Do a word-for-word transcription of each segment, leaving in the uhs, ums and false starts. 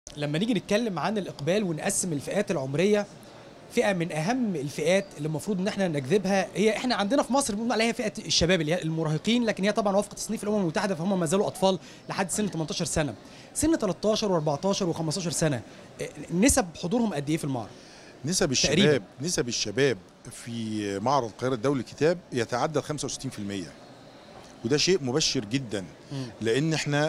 لما نيجي نتكلم عن الإقبال ونقسم الفئات العمرية، فئة من أهم الفئات اللي المفروض إن إحنا نجذبها هي إحنا عندنا في مصر بنقول عليها فئة الشباب اللي هي المراهقين، لكن هي طبعًا وفق تصنيف الأمم المتحدة فهم ما زالوا أطفال لحد سن تمنتاشر سنة. سن تلتاشر وأربعتاشر وخمستاشر سنة، آآ نسب حضورهم قد إيه في المعرض؟ نسب تقريبًا. الشباب نسب الشباب في معرض القاهرة الدولي للكتاب يتعدى ال خمسة وستين في المية، وده شيء مبشر جدا، إمم. لان احنا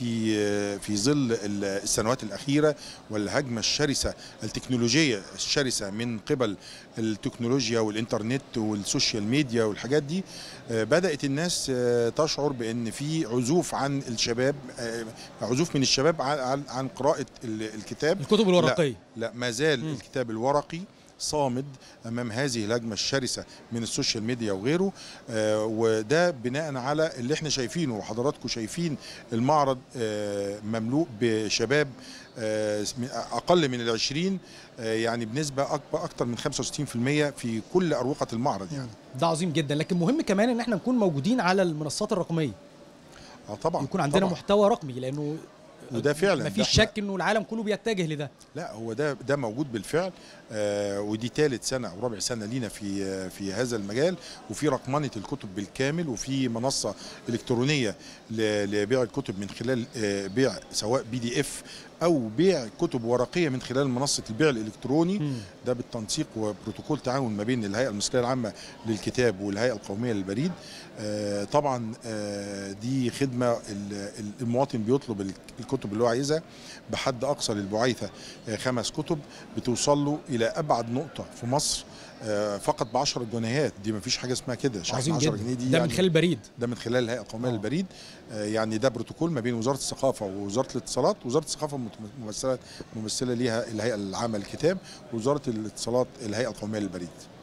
في في ظل السنوات الاخيره والهجمه الشرسه التكنولوجيه الشرسه من قبل التكنولوجيا والانترنت والسوشيال ميديا والحاجات دي، بدات الناس تشعر بان في عزوف عن الشباب، عزوف من الشباب عن عن قراءه الكتاب، الكتب الورقيه. لا, لا ما زال مم. الكتاب الورقي صامد امام هذه الهجمه الشرسه من السوشيال ميديا وغيره. آه وده بناء على اللي احنا شايفينه وحضراتكم شايفين المعرض آه مملوء بشباب آه اقل من العشرين، آه يعني بنسبه اكبر اكتر من خمسة وستين في المية في كل اروقه المعرض يعني. ده عظيم جدا، لكن مهم كمان ان احنا نكون موجودين على المنصات الرقميه. اه طبعا يكون عندنا طبعًا. محتوى رقمي، لانه وده فعلا مفيش شك انه العالم كله بيتجه لده. لا هو ده ده موجود بالفعل، آه ودي ثالث سنه او رابع سنه لينا في آه في هذا المجال، وفي رقمنه الكتب بالكامل، وفي منصه الكترونيه لبيع الكتب من خلال آه بيع سواء بي دي اف او بيع كتب ورقيه من خلال منصه البيع الالكتروني. م. ده بالتنسيق وبروتوكول تعاون ما بين الهيئه المصريه العامه للكتاب والهيئه القوميه للبريد. آه طبعا آه دي خدمه المواطن بيطلب الكتب اللي هو عايزها بحد اقصى للبعيثه آه خمس كتب بتوصل له الى ابعد نقطه في مصر آه فقط ب عشرة جنيهات. دي ما فيش حاجه اسمها كده، عظيم عشرة جدا. جنيه دي ده يعني من خلال البريد، ده من خلال الهيئه القوميه للبريد. آه يعني ده بروتوكول ما بين وزاره الثقافه ووزاره الاتصالات. وزاره الثقافه ممثله ممثله ليها الهيئه العامه للكتاب، ووزاره الاتصالات الهيئه القوميه للبريد.